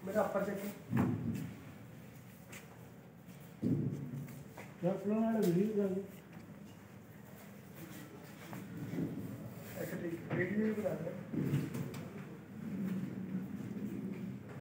मेरा अपर check video ठीक वीडियो भी बना रहे